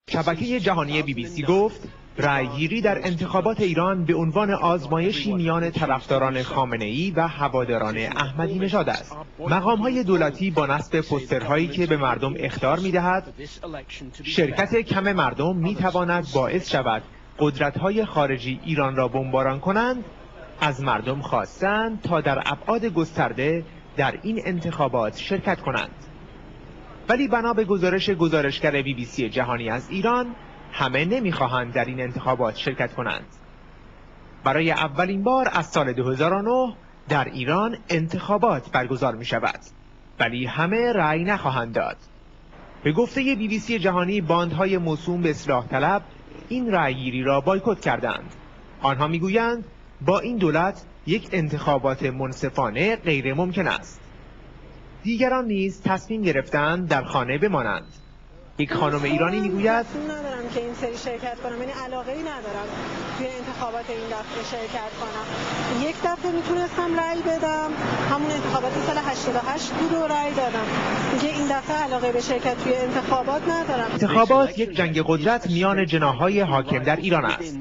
شبکه جهانی BBC گفت رأیگیری در انتخابات ایران به عنوان آزمایشی میان طرفداران خامنه‌ای و هواداران احمدی نژاد است. مقام‌های دولتی با نصب پوسترهایی که به مردم اخطار می‌دهد شرکت کم مردم می‌تواند باعث شود قدرت‌های خارجی ایران را بمباران کنند، از مردم خواستند تا در ابعاد گسترده در این انتخابات شرکت کنند. ولی بنا به گزارشگر BBC جهانی از ایران، همه نمیخواهند در این انتخابات شرکت کنند. برای اولین بار از سال 2009 در ایران انتخابات برگزار می شود، ولی همه رأی نخواهند داد. به گفته BBC جهانی، باندهای موسوم به اصلاح طلب این رأیگیری را بایکوت کردند. آنها میگویند با این دولت یک انتخابات منصفانه غیر ممکن است. دیگران نیز تصمیم گرفتند در خانه بمانند. یک خانم ایرانی میگوید ندارم که این سری شرکت کنم، یعنی علاقه‌ای ندارم توی انتخابات این دفعه شرکت کنم. یک دفعه میتونستم رأی بدم، همون انتخابات سال 88 بود و رأی دادم. دیگه این دفعه علاقه به شرکت توی انتخابات ندارم. انتخابات یک جنگ قدرت میان جناح‌های حاکم در ایران است.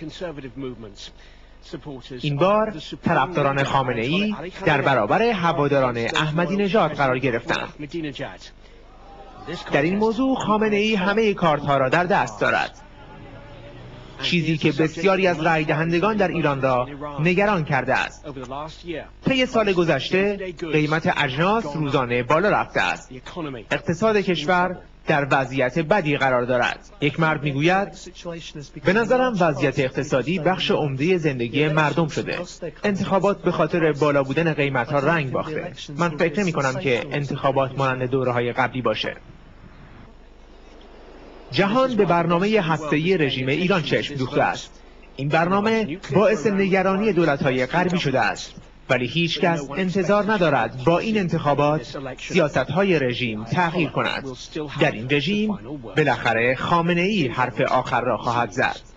این بار طرفداران خامنه‌ای در برابر هواداران احمدی نژاد قرار گرفتند. در این موضوع خامنه‌ای همه کارت‌ها را در دست دارد، چیزی که بسیاری از رای دهندگان در ایران را نگران کرده است. طی سال گذشته قیمت اجناس روزانه بالا رفته است. اقتصاد کشور در وضعیت بدی قرار دارد. یک مرد میگوید به نظرم وضعیت اقتصادی بخش عمده زندگی مردم شده. انتخابات به خاطر بالا بودن قیمت‌ها رنگ باخته. من فکر نمی‌کنم که انتخابات مانند دوره‌های قبلی باشه. جهان به برنامه هسته‌ای رژیم ایران چشم دوخته است. این برنامه باعث نگرانی دولت‌های غربی شده است، ولی هیچ کس انتظار ندارد با این انتخابات سیاست‌های رژیم تغییر کند. در این رژیم بالاخره خامنه‌ای حرف آخر را خواهد زد.